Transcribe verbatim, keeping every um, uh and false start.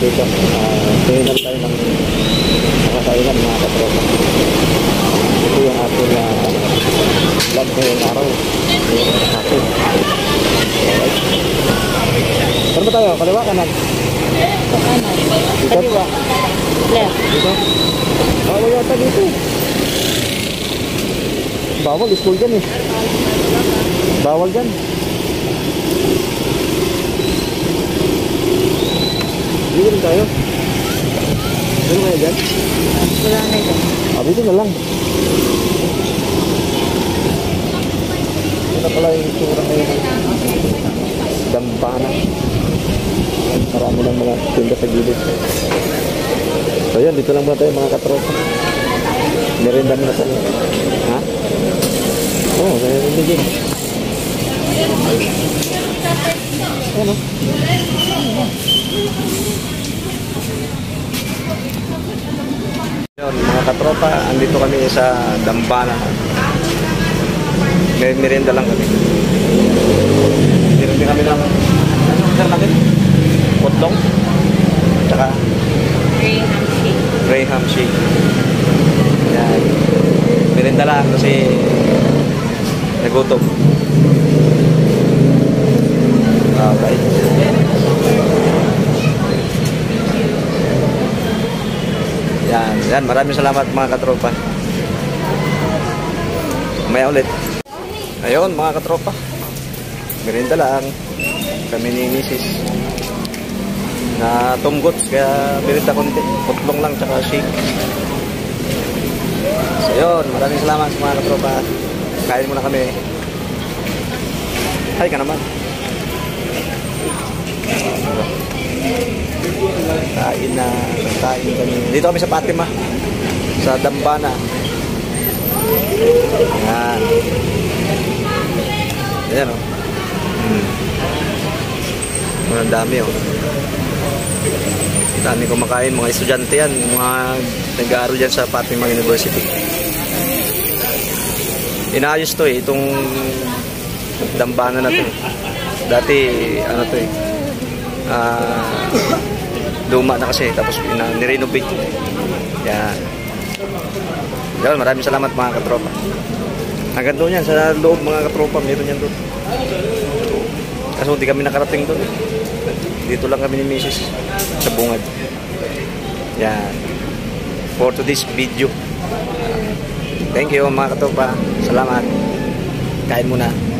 dito. Uh, Tingnan tayo ng makakainan mga katropa. Ito yung ating uh, vlog ngayong araw. Ngayong hapon. Alright. Saan ba tayo? Kaliwa kanan? Kanan. Kaliwa. Left. Dito? Bawal yata dito. Bawal, school dyan eh. Bawal dyan. Dito rin tayo. Ano kaya dyan? Wala na ito. Ah, dito na lang. Ito pala yung itsura ngayon. Dambana. Marami lang mga tinda sa gilid. So yan, dito lang muna tayo mga katropa. Merenda muna tayo. Ha? Oo, oh, merenda din. Ano? Yun, mga katropa, andito kami sa Dambana. May merienda lang kami. Meron din kami ng ano order namin? Potlong? Tsaka Graham shake. Graham shake. Yan. Merienda lang kasi nagutom. Okay. Yan, yan. Maraming salamat mga katropa. Mamaya ulit. Ayun mga katropa. Merienda lang. Kami ni Missus na tumgot kaya merienda konti. Putlong lang tsaka shake. So yun, maraming salamat mga katropa. Kain muna kami. Hi ka naman. Kain na, kain kami. Dito kami sa Fatima, sa Dambana. Yan. Ayan o. Hmm. Ang dami o. Dami kumakain, mga estudyante yan, mga nag-aaral dyan sa Fatima University. Inaayos to eh, itong Dambana na to. Dati, ano to eh, ah... Uh, luma na kasi tapos nirenovate. Yan. Yan, maraming salamat mga katropa. Hanggang doon yan sa loob mga katropa, meron yan doon. Kaso hindi kami nakarating doon. Dito lang kami ni Missus sa bungad. Yan. For today's video. Thank you mga katropa. Salamat. Kain muna.